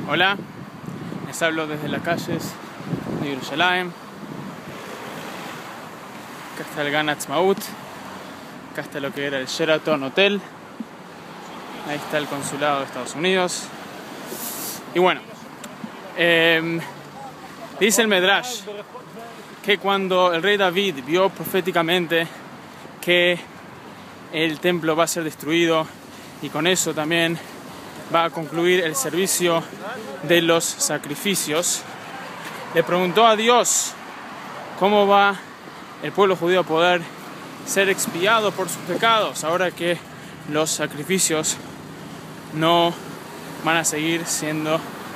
Hola, les hablo desde las calles de Jerusalén. Acá está el Gan Ha'atzmaut, acá está lo que era el Sheraton Hotel, ahí está el consulado de Estados Unidos. Y bueno, dice el Medrash que cuando el rey David vio proféticamente que el templo va a ser destruido y con eso también va a concluir el servicio de los sacrificios, le preguntó a Dios cómo va el pueblo judío a poder ser expiado por sus pecados ahora que los sacrificios no van a seguir siendo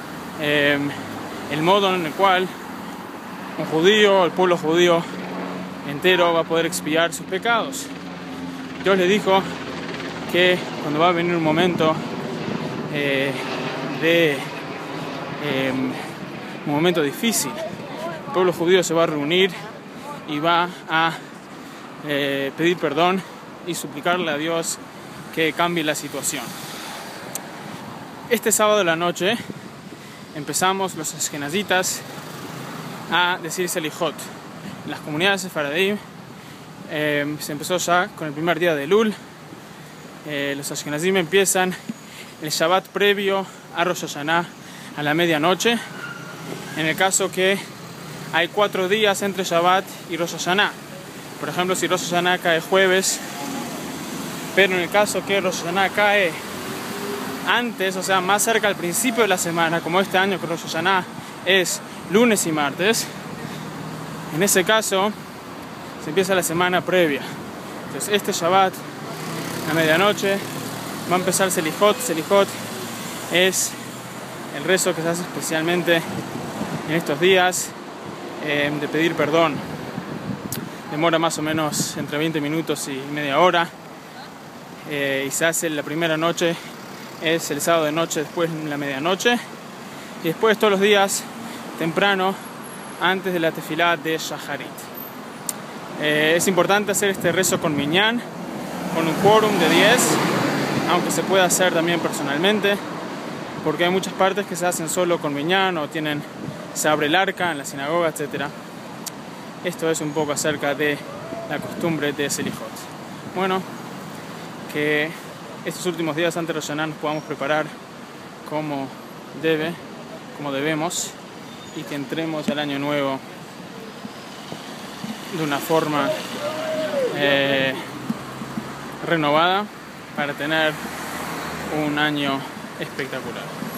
el modo en el cual un judío, el pueblo judío entero va a poder expiar sus pecados. Dios le dijo que cuando va a venir un momento un momento difícil, el pueblo judío se va a reunir y va a pedir perdón y suplicarle a Dios que cambie la situación. Este sábado de la noche empezamos los ashkenazitas a decir Selichot. En las comunidades sefaradí se empezó ya con el primer día de Elul. Los ashkenazim empiezan el Shabbat previo a Rosh Hashanah a la medianoche, en el caso que hay 4 días entre Shabbat y Rosh Hashanah. Por ejemplo, si Rosh Hashanah cae jueves, pero en el caso que Rosh Hashanah cae antes, o sea, más cerca al principio de la semana, como este año que Rosh Hashanah es lunes y martes, en ese caso se empieza la semana previa. Entonces este Shabbat, a medianoche, va a empezar Selichot. Selichot es el rezo que se hace especialmente en estos días de pedir perdón. Demora más o menos entre 20 minutos y media hora y se hace la primera noche, es el sábado de noche, después en la medianoche y después todos los días temprano antes de la tefilá de Shacharit. Es importante hacer este rezo con minyan, con un quórum de 10, aunque se puede hacer también personalmente, porque hay muchas partes que se hacen solo con minyan o se abre el arca en la sinagoga, etc. Esto es un poco acerca de la costumbre de Selichot. Bueno, que estos últimos días antes de Rosh Hashanah nos podamos preparar como debemos, y que entremos al año nuevo de una forma renovada para tener un año espectacular.